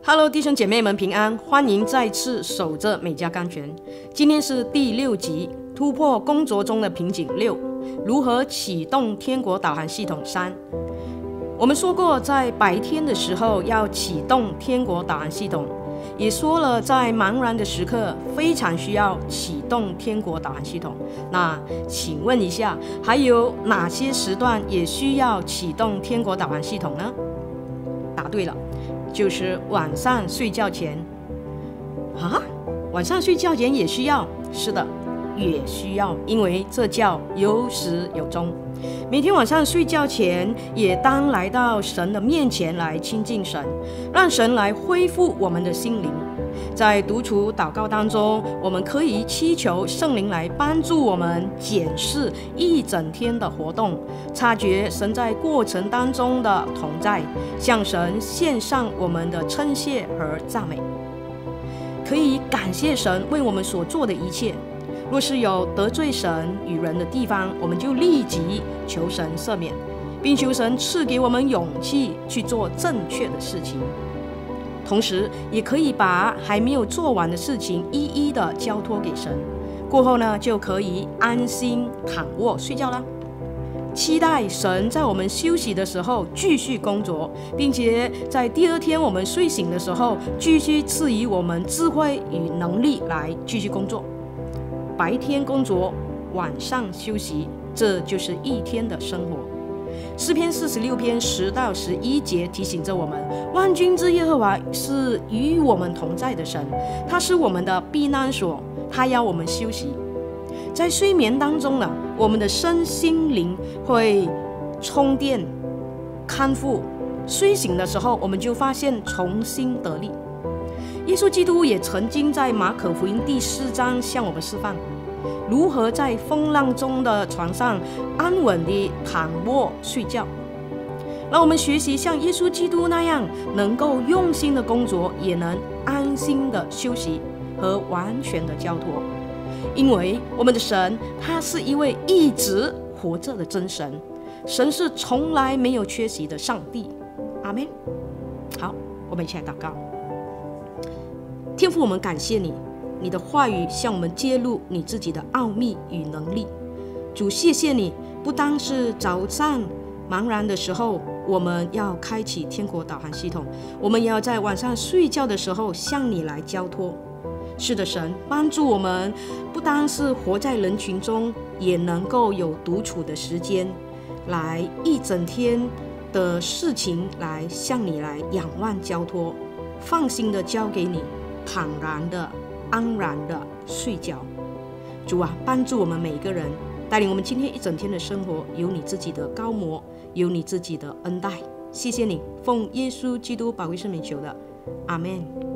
Hello， 弟兄姐妹们平安，欢迎再次守着美家钢拳。今天是第6集，突破工作中的瓶颈6，如何启动天国导航系统3。我们说过，在白天的时候要启动天国导航系统，也说了在茫然的时刻非常需要启动天国导航系统。那请问一下，还有哪些时段也需要启动天国导航系统呢？答对了，就是晚上睡觉前。啊，晚上睡觉前也需要？是的，也需要，因为这叫有始有终。每天晚上睡觉前，也当来到神的面前来亲近神，让神来恢复我们的心灵。在独处祷告当中，我们可以祈求圣灵来帮助我们检视一整天的活动，察觉神在过程当中的同在，向神献上我们的称谢和赞美。可以感谢神为我们所做的一切。若是有得罪神与人的地方，我们就立即求神赦免，并求神赐给我们勇气去做正确的事情。同时也可以把还没有做完的事情一一的交托给神，过后呢，就可以安心躺卧睡觉啦。期待神在我们休息的时候继续工作，并且在第二天我们睡醒的时候继续赐予我们智慧与能力来继续工作。白天工作，晚上休息，这就是一天的生活。诗篇46篇10到11节提醒着我们，万军之耶和华是与我们同在的神，他是我们的避难所，他要我们休息。在睡眠当中呢，我们的身心灵会充电康复，睡醒的时候我们就发现重新得力。耶稣基督也曾经在马可福音第4章向我们示范如何在风浪中的床上安稳地躺卧睡觉。让我们学习像耶稣基督那样，能够用心的工作，也能安心的休息和完全的交托。因为我们的神，他是一位一直活着的真神，神是从来没有缺席的上帝。阿们。好，我们一起来祷告。天父，我们感谢你，你的话语向我们揭露你自己的奥秘与能力。主，谢谢你，不单是早上茫然的时候我们要开启天国导航系统，我们也要在晚上睡觉的时候向你来交托。是的，神帮助我们不单是活在人群中，也能够有独处的时间，来一整天的事情来向你来仰望交托，放心的交给你，坦然的安然的睡觉。主啊，帮助我们每一个人，带领我们今天一整天的生活有你自己的高模，有你自己的恩待。谢谢你，奉耶稣基督宝贵圣名求的，阿们。